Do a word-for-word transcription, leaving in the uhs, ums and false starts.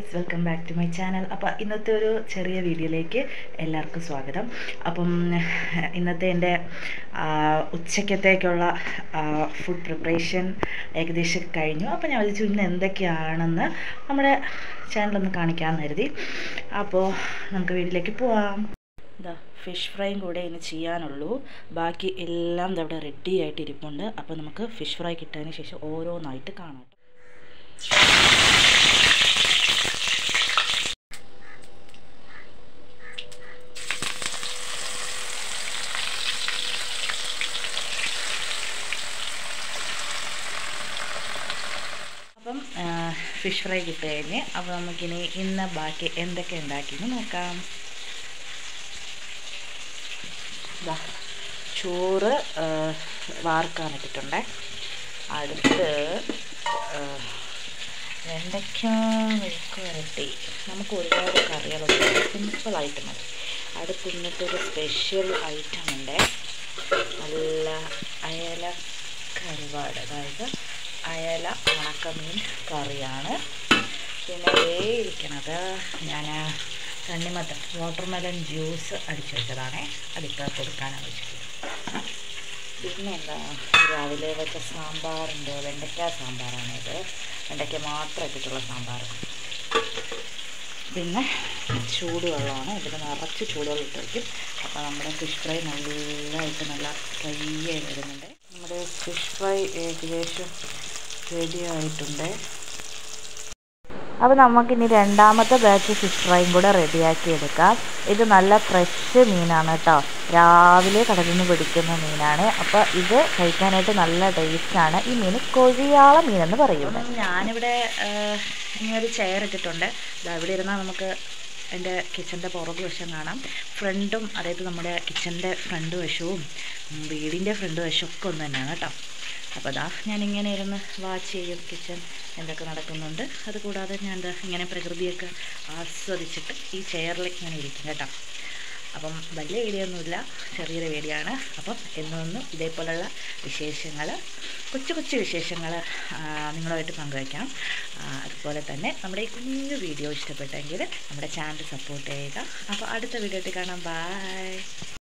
Guys, welcome back to my channel. അപ്പോൾ ഇന്നത്തെ ഒരു ചെറിയ വീഡിയോയിലേക്ക് എല്ലാവർക്കും സ്വാഗതം. അപ്പം ഇന്നത്തെ എൻ്റെ ഉച്ചക്കത്തേക്കുള്ള ഫുഡ് പ്രിപ്പറേഷൻ ഏകദേശം കഴിഞ്ഞു. അപ്പോൾ ഞാൻ വിചാരിച്ചു ഇന്ന് എന്തൊക്കെയാണെന്ന് നമ്മുടെ ചാനലൊന്ന് കാണിക്കാമെന്ന് കരുതി. അപ്പോൾ നമുക്ക് വീഡിയോയിലേക്ക് പോവാം. ഇതാ ഫിഷ് ഫ്രൈയും കൂടെ ഇനി ചെയ്യാനുള്ളൂ. ബാക്കി എല്ലാം ഇവിടെ റെഡി ആയിട്ട് ഇരിപ്പുണ്ട്. അപ്പോൾ നമുക്ക് ഫിഷ് ഫ്രൈ കിട്ടിയതിന് ശേഷം ഓരോന്നായിട്ട് കാണാം. അപ്പം ഫിഷ് ഫ്രൈ കിട്ടി കഴിഞ്ഞ് അപ്പോൾ നമുക്കിനി ഇന്ന് ബാക്കി എന്തൊക്കെ ഉണ്ടാക്കിയെന്ന് നോക്കാം. ഇതാ ചോറ് വാർക്കാനിട്ടിട്ടുണ്ട്. അടുത്ത് വെണ്ടയ്ക്ക മെഴുക്ക് വരട്ടി. നമുക്ക് ഒരുപാട് കറികളൊന്നും സിമ്പിളായിട്ട് മതി. അടുത്ത് ഇന്നത്തെ ഒരു സ്പെഷ്യൽ ഐറ്റം ഉണ്ട്. നല്ല അയല കരുവാട്, അതായത് അയല ഉണക്കമീൻ കറിയാണ്. പിന്നെ ദേ ഇരിക്കണത് ഞാൻ തണ്ണിമത്തൻ വാട്ടർമെലൺ ജ്യൂസ് അടിച്ചു വെച്ചതാണേ, അതിപ്പോൾ കൊടുക്കാനാണ് വെച്ചിട്ടുള്ളത്. പിന്നെ എന്താ, രാവിലെ വെച്ച സാമ്പാറുണ്ട്. വെണ്ടയ്ക്ക സാമ്പാറാണിത്, വെണ്ടയ്ക്ക മാത്രം ഇട്ടിട്ടുള്ള സാമ്പാർ. പിന്നെ ചൂടുവെള്ളമാണ്, ഇതിൽ നിറച്ച് ചൂടുവെള്ളം ഇട്ട് വയ്ക്കും. അപ്പോൾ നമ്മുടെ ഫിഷ് ഫ്രൈ നല്ലതായിട്ട് നല്ല ഫ്രൈ ആയി വരുന്നുണ്ട്. നമ്മുടെ ഫിഷ് ഫ്രൈ ഏകദേശം റെഡി ആയിട്ടുണ്ട്. അപ്പോൾ നമുക്കിനി രണ്ടാമത്തെ ബാച്ച് ഫിഷ് ഫ്രൈയും കൂടെ റെഡിയാക്കി എടുക്കാം. ഇത് നല്ല ഫ്രഷ് മീനാണ് കേട്ടോ, രാവിലെ കടലിൽ നിന്ന് പിടിക്കുന്ന മീനാണ്. അപ്പോൾ ഇത് കഴിക്കാനായിട്ട് നല്ല ടേസ്റ്റാണ്. ഈ മീൻ കൊഴിയാള മീനെന്ന് പറയുന്നത്. ഞാനിവിടെ ഇങ്ങനെ ഒരു ചെയർ ഇട്ടിട്ടുണ്ട്. ഇവിടെ ഇരുന്നാൽ നമുക്ക് എൻ്റെ കിച്ചൻ്റെ പുറകു വശം കാണാം. ഫ്രണ്ടും, അതായത് നമ്മുടെ കിച്ചൻ്റെ ഫ്രണ്ട് വശവും വീടിൻ്റെ ഫ്രണ്ട് വശവും ഒക്കെ ഒന്ന് തന്നെയാണ് കേട്ടോ. അപ്പോൾ അതാ ഞാനിങ്ങനെ ഇരുന്ന് വാച്ച് ചെയ്യും കിച്ചൺ എന്തൊക്കെ നടക്കുന്നുണ്ട്. അതുകൂടാതെ ഞാൻ എന്താ ഇങ്ങനെ പ്രകൃതിയൊക്കെ ആസ്വദിച്ചിട്ട് ഈ ചെയറിൽ ഇങ്ങനെ ഇരിക്കും കേട്ടോ. അപ്പം വലിയ വീഡിയോ ഒന്നുമില്ല, ചെറിയൊരു വീഡിയോ ആണ്. അപ്പം എന്നൊന്നും ഇതേപോലെയുള്ള വിശേഷങ്ങൾ, കൊച്ചു കൊച്ചു വിശേഷങ്ങൾ നിങ്ങളുമായിട്ട് പങ്കുവയ്ക്കാം. അതുപോലെ തന്നെ നമ്മുടെ ഈ കുഞ്ഞു വീഡിയോ ഇഷ്ടപ്പെട്ടെങ്കിൽ നമ്മുടെ ചാനൽ സപ്പോർട്ട് ചെയ്യുക. അപ്പോൾ അടുത്ത വീഡിയോ ആയിട്ട് കാണാം. ബൈ.